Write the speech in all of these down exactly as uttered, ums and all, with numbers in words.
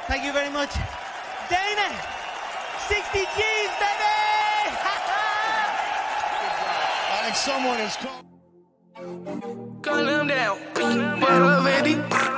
Thank you very much. Dana, sixty G's, baby! I think someone is called. Gun them down, what up, Eddie?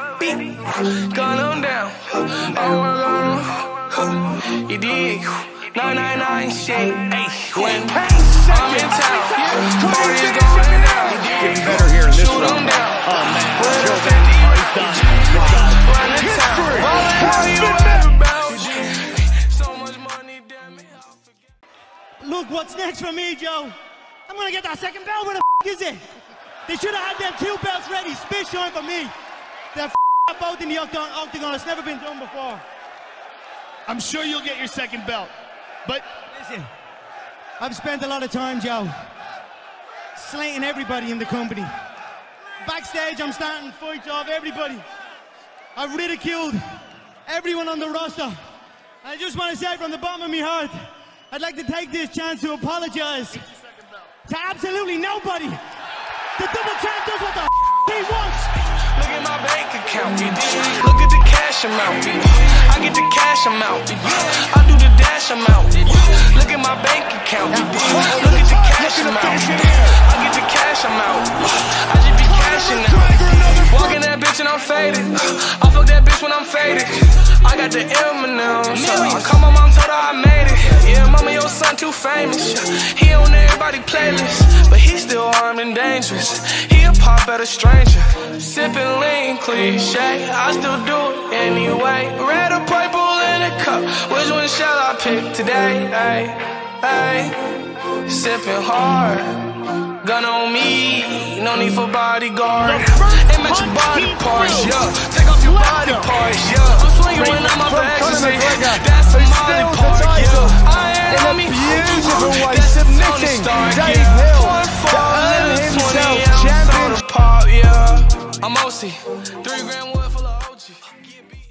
Gun them down, oh my God, you dig? nine nine nine shit, when I'm in town, party's going down. Getting better here in this Shoot round. them down. Oh man, Well, Joe fifty, he's done. run the town. All that how you ever about? So much money, damn it, I'll forget. Look, what's next for me, Joe? I'm gonna get that second belt. Where the f is it? They should have had them two belts ready. Spit shine for me. They're f up both in the octagon. octagon. It's never been done before. I'm sure you'll get your second belt, but Listen, I've spent a lot of time, Joe, slating everybody in the company. Backstage, I'm starting fights off everybody. I've ridiculed everyone on the roster. I just want to say from the bottom of my heart, I'd like to take this chance to apologize to absolutely nobody. The double champ does what the f he wants. Look at my bank account, look at the cash amount. I get the cash amount, I do the dash amount. Look at my bank account, look at the cash amount. I get the cash amount, I just be cashing out. Walking that bitch and I'm faded, I fuck that bitch when I'm faded. I got the M and M's, I call my mom, told her I made it. Yeah, mama, your son too famous. He on everybody's playlist, but he still armed and dangerous. He a pop at a stranger, sipping lean, cliche. I still do it anyway. Red or purple in a cup, which one shall I pick today? Ay, ay, sipping hard, gun on me, no need for bodyguard. Aim at your body parts, yeah. Take off your body parts, yeah. I'm swinging when I'm up at ecstasy. That's a Molly part, yeah. I ain't on me, beautiful way that's submitting Dave Hill to earn himself championship. Pop, yeah. I'm O C, three grand wood full of O G.